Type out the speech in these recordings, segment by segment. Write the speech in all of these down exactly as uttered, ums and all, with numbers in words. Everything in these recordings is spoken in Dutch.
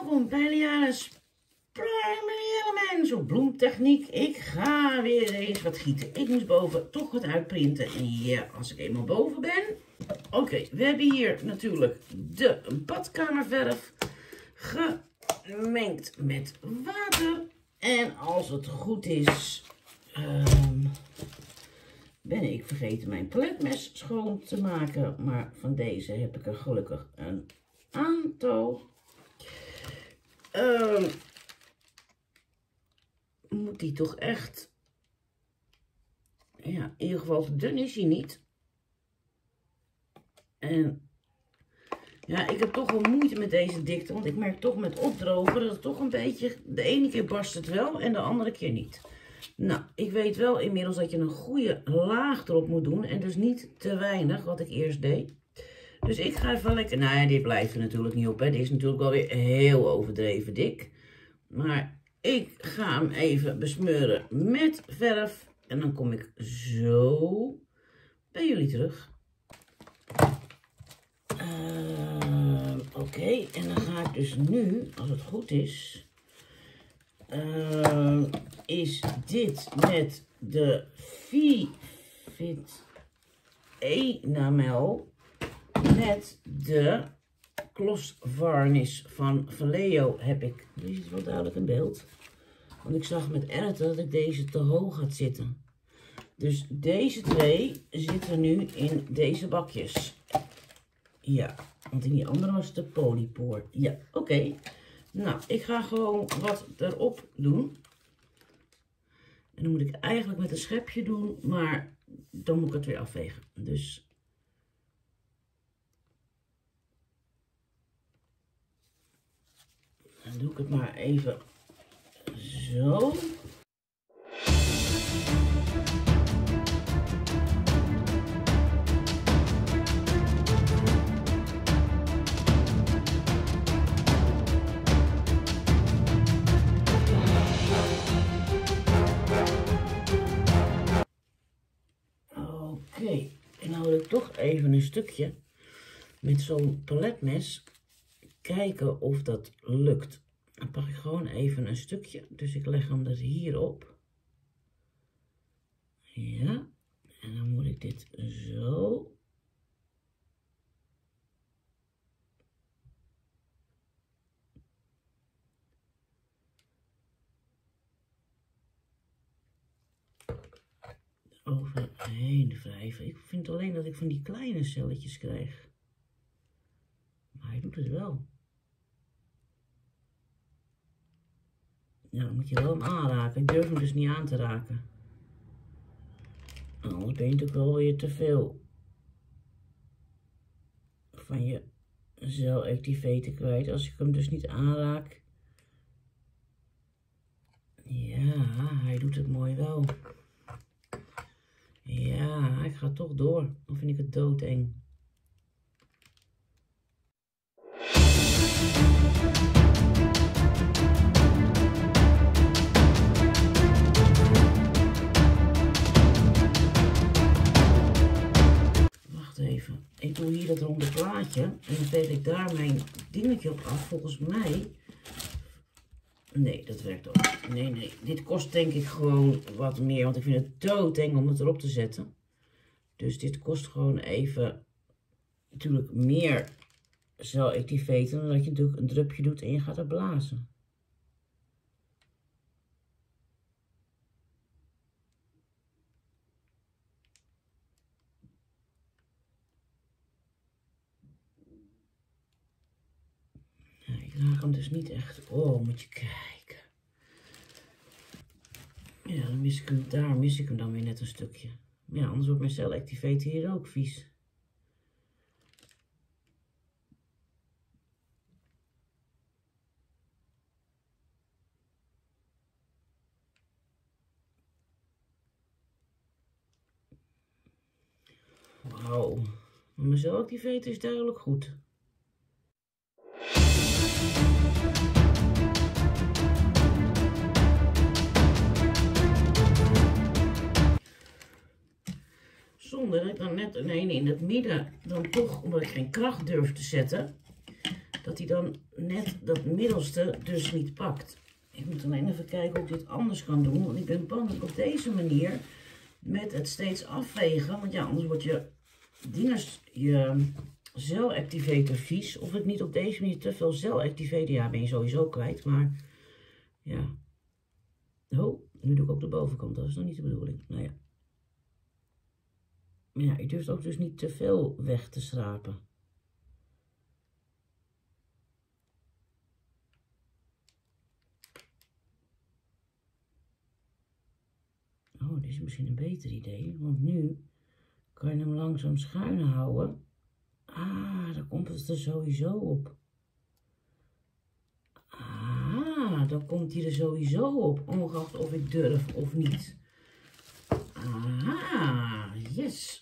welkom bij Liana's Primary Elements op bloemtechniek. Ik ga weer eens wat gieten. Ik moest boven toch wat uitprinten. En ja, als ik eenmaal boven ben. Oké, okay, we hebben hier natuurlijk de badkamerverf gemengd met water. En als het goed is, um, ben ik vergeten mijn paletmes schoon te maken. Maar van deze heb ik er gelukkig een aantal. Uh, moet die toch echt, ja, in ieder geval te dun is hij niet. En ja, ik heb toch wel moeite met deze dikte, want ik merk toch met opdrogen dat het toch een beetje, de ene keer barst het wel en de andere keer niet. Nou, ik weet wel inmiddels dat je een goede laag erop moet doen en dus niet te weinig, wat ik eerst deed. Dus ik ga even lekker, nou ja, dit blijft er natuurlijk niet op, hè. Dit is natuurlijk wel weer heel overdreven dik. Maar ik ga hem even besmeuren met verf en dan kom ik zo bij jullie terug. Uh, Oké, okay. En dan ga ik dus nu, als het goed is, uh, is dit met de Vivit Enamel met de gloss varnish van Vallejo heb ik. Die is wel duidelijk in beeld. Want ik zag met erwten dat ik deze te hoog had zitten. Dus deze twee zitten nu in deze bakjes. Ja, want in die andere was de polypoor. Ja, oké. Okay. Nou, ik ga gewoon wat erop doen. En dan moet ik eigenlijk met een schepje doen, maar dan moet ik het weer afvegen. Dus dan doe ik het maar even zo. Oké, en dan wil ik toch even een stukje met zo'n paletmes kijken of dat lukt. Dan pak ik gewoon even een stukje. Dus ik leg hem dus hierop. Ja. En dan moet ik dit zo. Overheen wrijven. Ik vind alleen dat ik van die kleine celletjes krijg. Maar hij doet het wel. Ja, dan moet je wel hem aanraken. Ik durf hem dus niet aan te raken. Anders ben je natuurlijk wel weer te veel van je celactivator kwijt. Als ik hem dus niet aanraak. Ja, hij doet het mooi wel. Ja, ik ga toch door. Dan vind ik het doodeng. Even. Ik doe hier dat ronde plaatje en dan veeg ik daar mijn dingetje op af. Volgens mij, nee, dat werkt ook. Nee, nee, dit kost denk ik gewoon wat meer, want ik vind het doodeng om het erop te zetten. Dus dit kost gewoon even, natuurlijk meer celactivator, dan dat je natuurlijk een drupje doet en je gaat er blazen. Ik raak hem dus niet echt. Oh, moet je kijken. Ja, dan mis ik hem, daar mis ik hem dan weer net een stukje. Ja, anders wordt mijn celactivator hier ook vies. Wauw. Maar mijn celactivator is duidelijk goed. Zonder dat ik dan net een ene in het midden dan toch, omdat ik geen kracht durf te zetten, dat hij dan net dat middelste dus niet pakt. Ik moet alleen even kijken hoe ik dit anders kan doen. Want ik ben bang dat ik op deze manier met het steeds afvegen. Want ja, anders wordt je dingers, je celactivator vies. Of ik niet op deze manier te veel celactivator. Ja, ben je sowieso kwijt. Maar ja. Oh, nu doe ik ook de bovenkant. Dat is nog niet de bedoeling. Nou ja. Maar ja, je durft ook dus niet te veel weg te schrapen. Oh, dit is misschien een beter idee. Want nu kan je hem langzaam schuin houden. Ah, dan komt het er sowieso op. Ah, dan komt hij er sowieso op. Ongeacht of ik durf of niet. Ah, yes.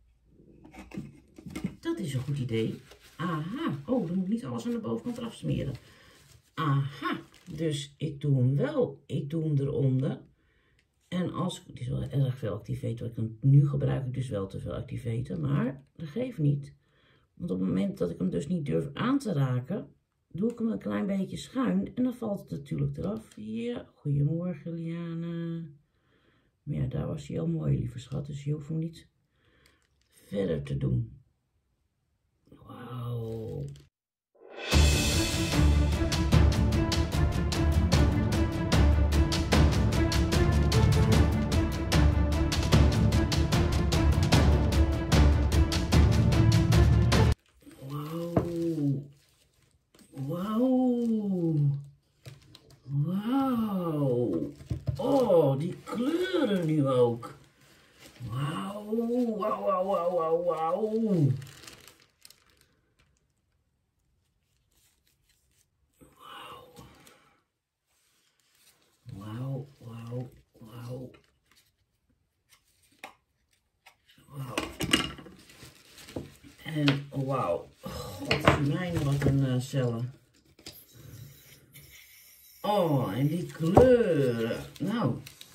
Dat is een goed idee. Aha. Oh, dan moet ik niet alles aan de bovenkant eraf smeren. Aha. Dus ik doe hem wel. Ik doe hem eronder. En als, het is wel erg veel activator, ik kan, nu gebruik ik dus wel te veel activator, maar dat geeft niet. Want op het moment dat ik hem dus niet durf aan te raken, doe ik hem een klein beetje schuin en dan valt het natuurlijk eraf. Ja, goedemorgen Liane. Maar ja, daar was hij al mooi, lieve schat, dus je hoeft hem niet verder te doen. Wauw. Oh, die kleuren nu ook. Wauw, wauw, wauw, wauw, wauw, wauw. Wauw, wauw, wauw. Wauw. En wauw. God, mijn wat een uh, cellen. Oh, en die kleuren. Nou.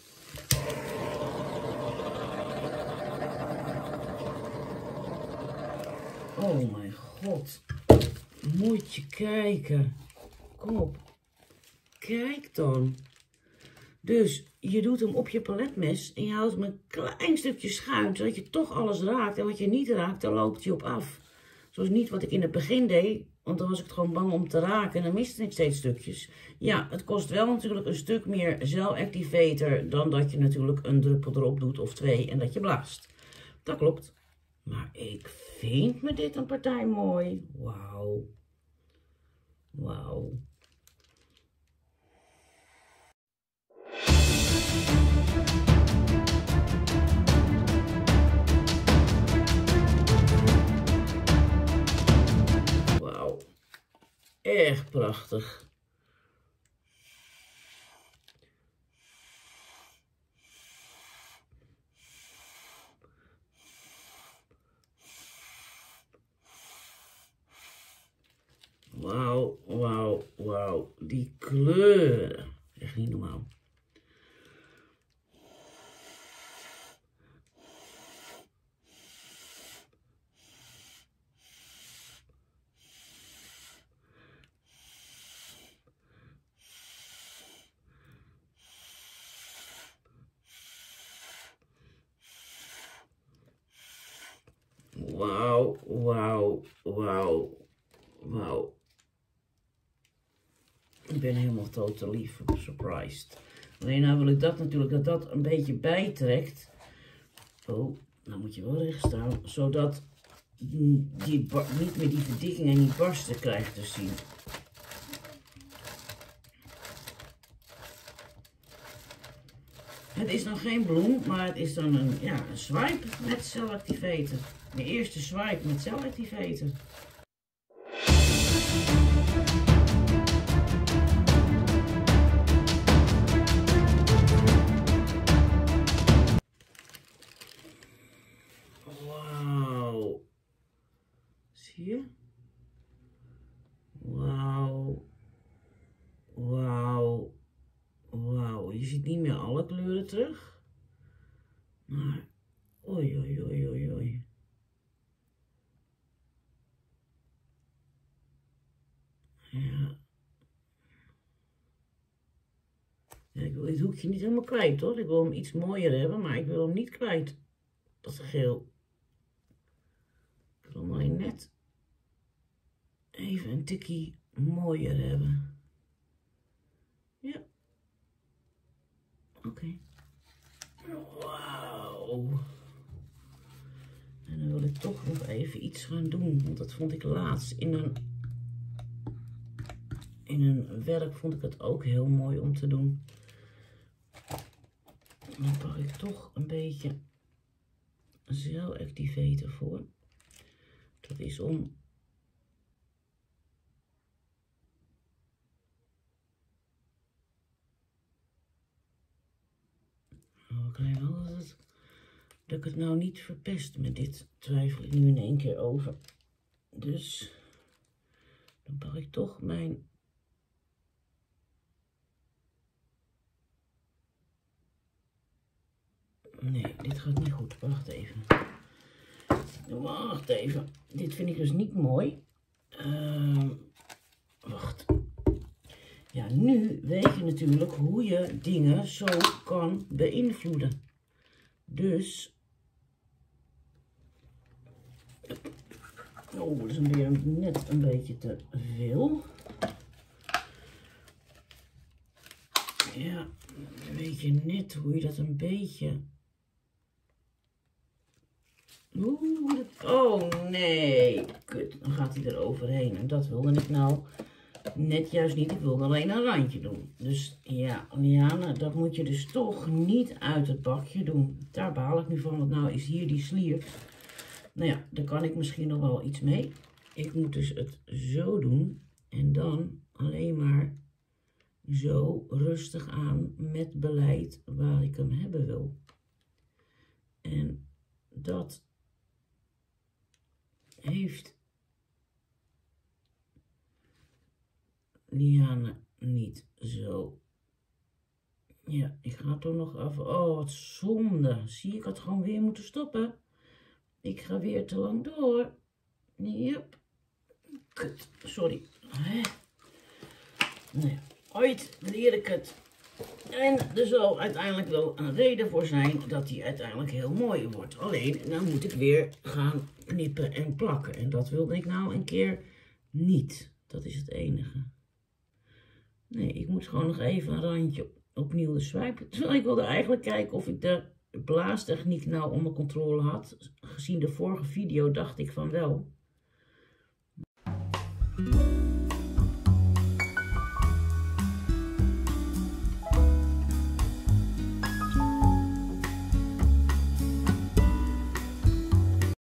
Oh mijn god. Moet je kijken. Kom op. Kijk dan. Dus je doet hem op je paletmes en je houdt hem een klein stukje schuin, zodat je toch alles raakt. En wat je niet raakt, dan loopt hij op af. Zoals niet wat ik in het begin deed. Want dan was ik gewoon bang om te raken en dan miste ik steeds stukjes. Ja, het kost wel natuurlijk een stuk meer celactivator dan dat je natuurlijk een druppel erop doet of twee en dat je blaast. Dat klopt. Maar ik vind me dit een partij mooi. Wauw. Wauw. Wauw. Echt prachtig. Wauw, wauw, wauw. Die kleuren. Echt niet normaal. Wauw, wauw, wauw, wauw. Ik ben helemaal totally surprised. Alleen nou wil ik dat natuurlijk, dat dat een beetje bijtrekt. Oh, nou moet je wel recht staan. Zodat die niet meer die verdikking en die barsten krijgt te zien. Het is nog geen bloem, maar het is dan een, ja, een swipe met celactivator. De eerste swipe met celactivator. Wauw. Zie je? Wauw. Wauw. Wauw. Je ziet niet meer alle kleuren terug. Maar, oei, oei, oei, oei, oei. Ja, ik wil dit hoekje niet helemaal kwijt hoor. Ik wil hem iets mooier hebben, maar ik wil hem niet kwijt. Dat is geel. Ik wil hem alleen net even een tikkie mooier hebben. Ja. Oké. Okay. Wauw. En dan wil ik toch nog even iets gaan doen. Want dat vond ik laatst in een, in een werk vond ik het ook heel mooi om te doen. En dan pak ik toch een beetje Cell Activator voor. Dat is om oh, ik krijg wel dat, het, dat ik het nou niet verpest met dit. Twijfel ik nu in één keer over. Dus dan pak ik toch mijn nee, dit gaat niet goed. Wacht even. Wacht even. Dit vind ik dus niet mooi. Uh, wacht. Ja, nu weet je natuurlijk hoe je dingen zo kan beïnvloeden. Dus. Oh, dat is weer net een beetje te veel. Ja, dan weet je net hoe je dat een beetje. Oeh, oh nee, kut, dan gaat hij er overheen. En dat wilde ik nou net juist niet. Ik wilde alleen een randje doen. Dus ja, Liane, dat moet je dus toch niet uit het bakje doen. Daar baal ik nu van, want nou is hier die slier. Nou ja, daar kan ik misschien nog wel iets mee. Ik moet dus het zo doen. En dan alleen maar zo rustig aan met beleid waar ik hem hebben wil. En dat heeft Liane niet zo. Ja, ik ga toch nog even. Oh, wat zonde. Zie, ik had gewoon weer moeten stoppen. Ik ga weer te lang door. Yep. Kut, sorry. Nee, ooit leer ik het. En er zal uiteindelijk wel een reden voor zijn dat hij uiteindelijk heel mooi wordt. Alleen, dan moet ik weer gaan knippen en plakken. En dat wilde ik nou een keer niet. Dat is het enige. Nee, ik moet gewoon nog even een randje opnieuw de swipen. Terwijl ik wilde eigenlijk kijken of ik de blaastechniek nou onder controle had. Gezien de vorige video dacht ik van wel.